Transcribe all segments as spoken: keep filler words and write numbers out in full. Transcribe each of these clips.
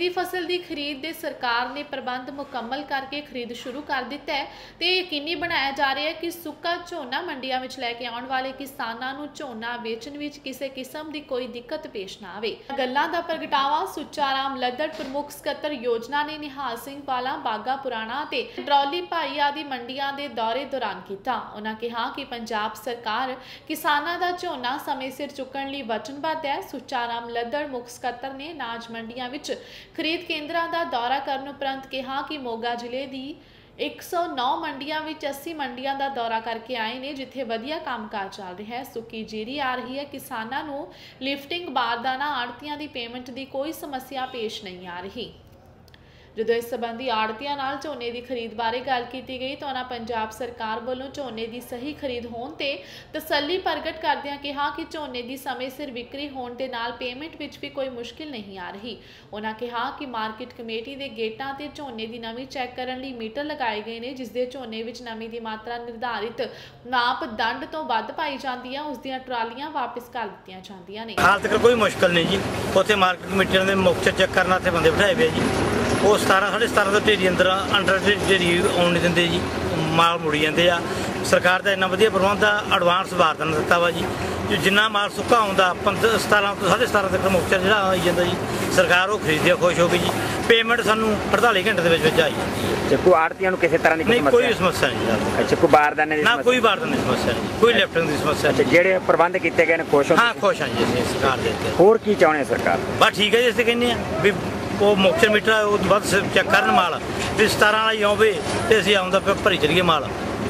खरीफ फसल की खरीद दे सरकार ने प्रबंध मुकम्मल करके खरीद शुरू कर दिता है तो यकीनी बनाया जा रहा है कि सुक्का झोना मंडियां विच लैके आउण वाले किसानां नूं झोना वेचण विच किसी किस्म की कोई दिक्कत पेश ना आवे। गल्लां दा प्रगटावा सुच्चा राम लद्दड़ प्रमुख सकत्तर योजना ने निहाल सिंह पाला बागा पुराणा ते डरौली भाई आदि मंडियां दे दौरे दौरान कीता। उन्हां कहा कि पंजाब सरकार किसानां दा झोना समय सिर चुकण लई वचनबद्ध है। सुच्चा राम लद्दड़ मुख सकत्तर ने अनाज मंडियां विच खरीद केंद्रां दा दौरा करन उपरंत कहा कि मोगा जिले दी एक सौ नौ मंडियां विच अस्सी मंडियां दा दौरा करके आए ने जिथे वधिया कामकाज चल रहा है। सुक्की जीरी आ रही है, किसानां नूं लिफ्टिंग बारदाना आड़तियां दी पेमेंट दी कोई समस्या पेश नहीं आ रही। ਜਦੋਂ इस संबंधी आड़तियां नाल झोने की खरीद बारे गल की गई तो उन्होंने पंजाब सरकार वालों झोने की सही खरीद होने ते तसल्ली प्रगट करदियां कहा कि झोने की समय सिर विक्री होने के नाल पेमेंट विच भी कोई मुश्किल नहीं आ रही। उन्होंने कहा कि मार्केट कमेटी के गेटां ते झोने की नमी चैक करने लई मीटर लगाए गए हैं जिसदे झोने विच नमी की मात्रा निर्धारित मापदंड तो वध पाई जाती है उसदियां ट्रालियां वापस कर दित्तियां जांदियां ने। हाल तक कोई मुश्किल नहीं जी, उत्थे मार्केट कमेटी ने मुख्य चेक करना ते बंदे बिठाए हुए जी, वो सतारह साढ़े सतारह तो ढेरी अंदर अंडर ढेरी आउण नहीं देंगे जी, माल मुड़ी जाते आ। सरकार का इन्ना वधिया प्रबंध आ, एडवांस बारदाना दिता वा जी, जो जिन्ना माल सुक्का आउंदा पंद्रह सतारह तो साढ़े सतारह तक मुख्तर जो आई जाता जी, सरकार वो खरीदे खुश हो गई जी। पेमेंट सानू अड़ताली घंटे के विच आई जाती है। कोई आड़तियां नूं किसी तरह की नहीं कोई समस्या नहीं। अच्छा, कोई बारदाने दी ना कोई बारदाने की समस्या नहीं, कोई लिफ्टिंग की समस्या नहीं। ਜਿਹੜੇ ਪ੍ਰਬੰਧ ਕੀਤੇ ਗਏ ਨੇ खुश हो? हाँ खुश हाँ जी ਅਸੀਂ सरकार ਦੇ ਕੇ। ਹੋਰ ਕੀ ਚਾਹੁੰਦੇ ਸਰਕਾਰ? ਬਸ ਠੀਕ ਹੈ ਜੀ, ਅਸੀਂ ਕਹਿੰਦੇ ਆ ਵੀ ਉਹ ਮੁਕਤਸਰ ਮੀਟਰ ਉਹ ਵੱਧ ਚੈੱਕ ਕਰਨ ਮਾਲ ਵੀ ਸਤਾਰਾਂ ਵਾਲਾ ਹੀ ਆਵੇ ਤੇ ਅਸੀਂ ਆਉਂਦਾ ਭਰੀ ਚਲੀਏ ਮਾਲ।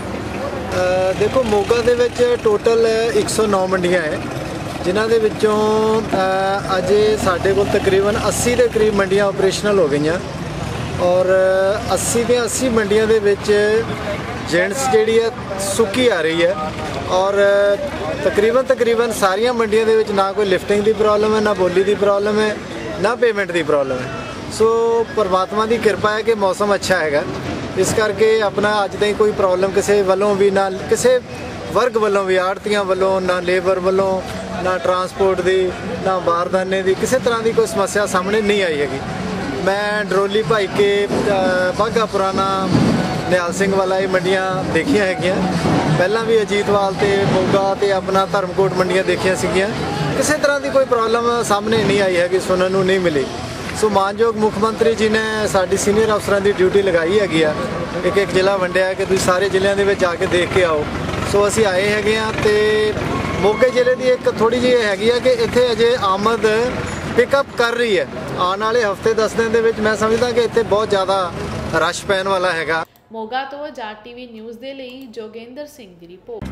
ਦੇਖੋ ਮੋਗਾ ਦੇ ਵਿੱਚ ਟੋਟਲ ਇੱਕ ਸੌ ਨੌ ਮੰਡੀਆਂ ਹੈ ਜਿਨ੍ਹਾਂ ਦੇ ਵਿੱਚੋਂ ਅਜੇ ਸਾਡੇ ਕੋਲ ਤਕਰੀਬਨ अस्सी ਦੇ ਕਰੀਬ ਮੰਡੀਆਂ ਆਪਰੇਸ਼ਨਲ ਹੋ ਗਈਆਂ ਔਰ अस्सी ਦੇ अस्सी ਮੰਡੀਆਂ ਦੇ ਵਿੱਚ जेंट्स ਜਿਹੜੀ ਹੈ ਸੁੱਕੀ ਆ ਰਹੀ ਹੈ ਔਰ ਤਕਰੀਬਨ ਤਕਰੀਬਨ ਸਾਰੀਆਂ ਮੰਡੀਆਂ ਦੇ ਵਿੱਚ ਨਾ ਕੋਈ ਲਿਫਟਿੰਗ ਦੀ ਪ੍ਰੋਬਲਮ ਹੈ, ਨਾ ਬੋਲੀ ਦੀ ਪ੍ਰੋਬਲਮ ਹੈ, ਨਾ पेमेंट की प्रॉब्लम है। सो परमात्मा की कृपा है कि मौसम अच्छा है, इस करके अपना अज तक कोई प्रॉब्लम किसी वालों भी ना किसी वर्ग वालों भी आड़तियां वालों ना लेबर वालों ना ट्रांसपोर्ट की ना बारदाने की किसी तरह की कोई समस्या सामने नहीं आई हैगी। मैं डरौली भाई के बागा पुराना निहाल सिंह वाला ये मंडियां देखिया हैगियां, पहला भी अजीतवाल ते मोगा ते अपना धर्मकोट मंडियां देखिया सीगियां, किसी तरह की कोई प्रॉब्लम सामने नहीं आई हैगी, सुनने को नहीं मिली। सो मानयोग मुख मंत्री जी ने साडी सीनियर अफसरां की ड्यूटी लगाई हैगी आ, एक एक जिला वंडिया कि तुसीं सारे जिलों के जाके देख के आओ। सो असीं आए हैगे आ ते मोगे जिले की एक थोड़ी जी हैगी है कि इत्थे अजे आमद पिकअप कर रही है, आने वाले हफ्ते दस दिन दे विच मैं समझदा कि इत्थे बहुत ज़्यादा रश पैन वाला हैगा। मोगा तो जाट टीवी न्यूज़ दे लई जोगेंद्र सिंह दी रिपोर्ट।